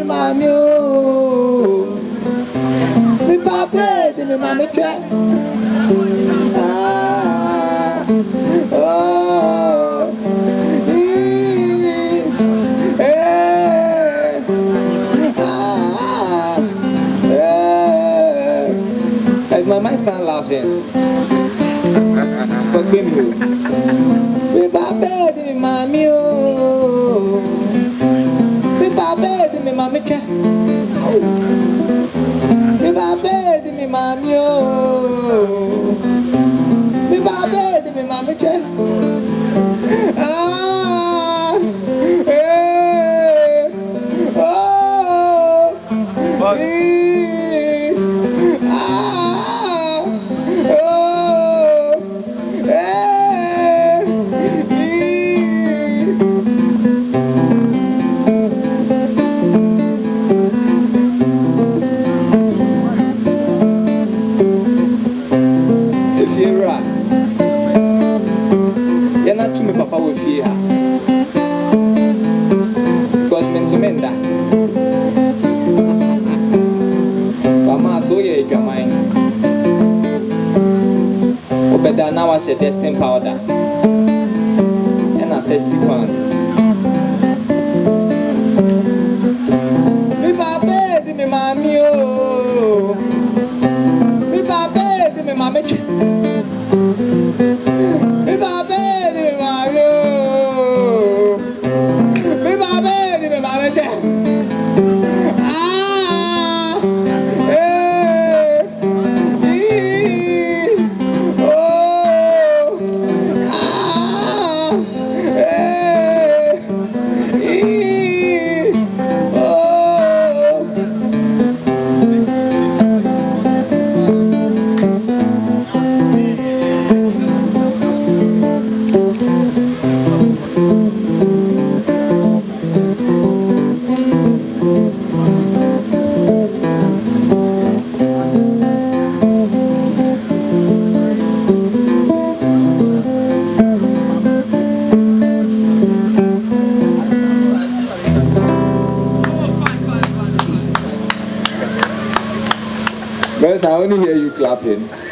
mommy, me papa, de me mommy try. Ah, oh, as my mind start laughing, forgive me. Me papa, de me mommy, me papa, de me mommy try. Me papa, de me mommy, me papa, de me mommy try. Ah, oh, if you're right, you're not to me, Papa, with fear. Because men to men that. Mama, so yeah, your mind. Obeda now was a destined powder. And I 60 pounds. Me papa, de me mommy, oh. Me papa, de me mommy. Me papa, de me mommy, oh. Me papa, de me mommy. Ah, Because I only hear you clapping.